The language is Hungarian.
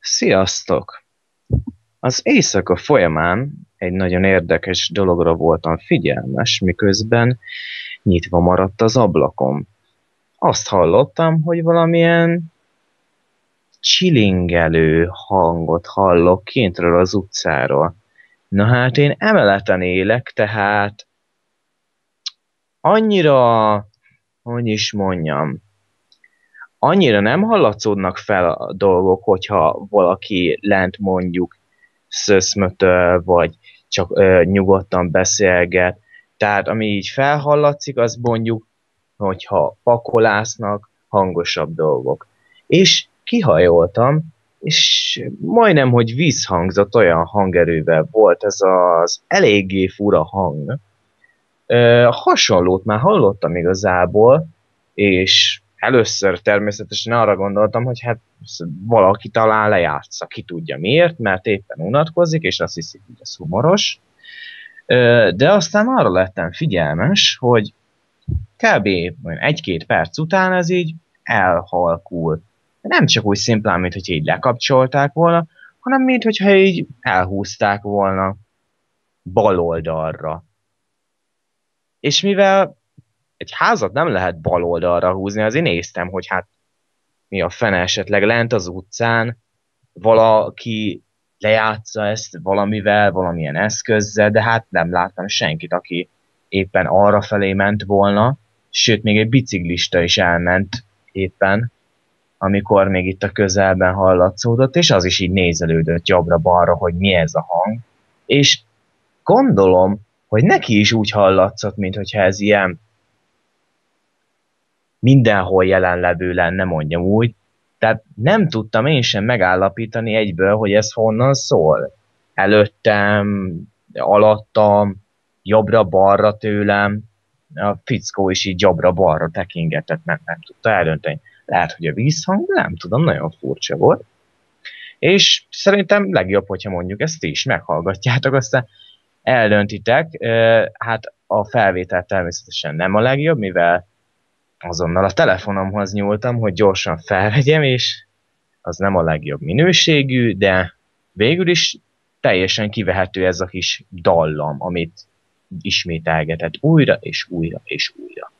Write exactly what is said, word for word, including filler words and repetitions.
Sziasztok! Az éjszaka folyamán egy nagyon érdekes dologra voltam figyelmes, miközben nyitva maradt az ablakom. Azt hallottam, hogy valamilyen csilingelő hangot hallok kintről az utcáról. Na hát én emeleten élek, tehát annyira, hogy is mondjam, annyira nem hallatszódnak fel a dolgok, hogyha valaki lent mondjuk szöszmötöl, vagy csak ö, nyugodtan beszélget. Tehát ami így felhallatszik, az mondjuk, hogyha pakolásznak, hangosabb dolgok. És kihajoltam, és majdnem, hogy visszhangzott, olyan hangerővel volt ez az eléggé fura hang. Ö, hasonlót már hallottam igazából, és először természetesen arra gondoltam, hogy hát valaki talán lejátsza, ki tudja miért, mert éppen unatkozik, és azt hiszi, hogy ez humoros. Ö, de aztán arra lettem figyelmes, hogy kb. Egy-két perc után ez így elhalkul. Nem csak úgy szimplán, mint hogy így lekapcsolták volna, hanem mint hogyha így elhúzták volna bal oldalra. És mivel egy házat nem lehet bal oldalra húzni, azért néztem, hogy hát mi a fene esetleg lent az utcán valaki lejátsza ezt valamivel, valamilyen eszközzel, de hát nem láttam senkit, aki éppen arra felé ment volna, sőt, még egy biciklista is elment éppen, amikor még itt a közelben hallatszódott, és az is így nézelődött jobbra-balra, hogy mi ez a hang, és gondolom, hogy neki is úgy hallatszott, mintha ez ilyen mindenhol jelenlevő lenne, mondjam úgy. Tehát nem tudtam én sem megállapítani egyből, hogy ez honnan szól. Előttem, alattam, jobbra-balra tőlem, a fickó is így jobbra-balra tekingetett, nem, nem tudta eldönteni. Lehet, hogy a vízhang, nem tudom, nagyon furcsa volt. És szerintem legjobb, hogyha mondjuk ezt ti is meghallgatjátok, aztán eldöntitek. Hát a felvétel természetesen nem a legjobb, mivel azonnal a telefonomhoz nyúltam, hogy gyorsan felvegyem, és az nem a legjobb minőségű, de végül is teljesen kivehető ez a kis dallam, amit ismételgetett újra és újra és újra.